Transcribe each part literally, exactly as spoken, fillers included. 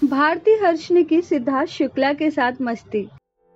भारती हर्ष ने की सिद्धार्थ शुक्ला के साथ मस्ती।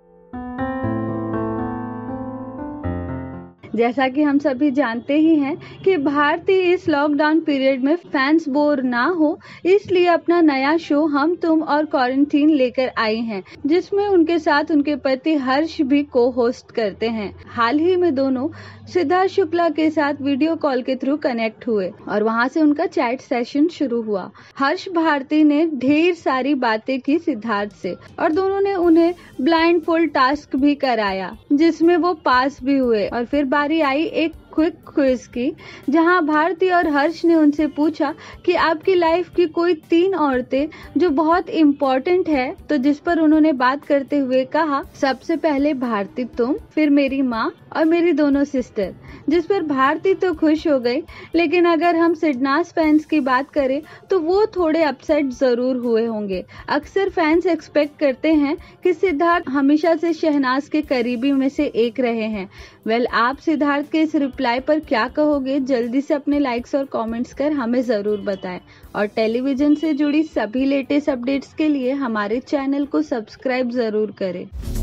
जैसा कि हम सभी जानते ही हैं कि भारती इस लॉकडाउन पीरियड में फैंस बोर ना हो इसलिए अपना नया शो हम तुम और क्वारंटीन लेकर आई हैं, जिसमें उनके साथ उनके पति हर्ष भी को होस्ट करते हैं। हाल ही में दोनों सिद्धार्थ शुक्ला के साथ वीडियो कॉल के थ्रू कनेक्ट हुए और वहां से उनका चैट सेशन शुरू हुआ। हर्ष भारती ने ढेर सारी बातें की सिद्धार्थ से और दोनों ने उन्हें ब्लाइंड फोल्ड टास्क भी कराया, जिसमें वो पास भी हुए। और फिर बारी आई एक क्विक क्विज की, जहां भारती और हर्ष ने उनसे पूछा कि आपकी लाइफ की कोई तीन औरतें जो बहुत इम्पोर्टेंट है, तो जिस पर उन्होंने बात करते हुए कहा सबसे पहले भारती तुम, फिर मेरी माँ और मेरी दोनों सिस्टर, जिस पर भारती तो खुश हो गई। लेकिन अगर हम सिडनास फैंस की बात करें तो वो थोड़े अपसेट जरूर हुए होंगे। अक्सर फैंस एक्सपेक्ट करते हैं कि सिद्धार्थ हमेशा से शहनाज के करीबी में से एक रहे हैं। वेल well, आप सिद्धार्थ के इस रिप्लाई पर क्या कहोगे? जल्दी से अपने लाइक्स और कमेंट्स कर हमें जरूर बताएं और टेलीविजन से जुड़ी सभी लेटेस्ट अपडेट्स के लिए हमारे चैनल को सब्सक्राइब जरूर करें।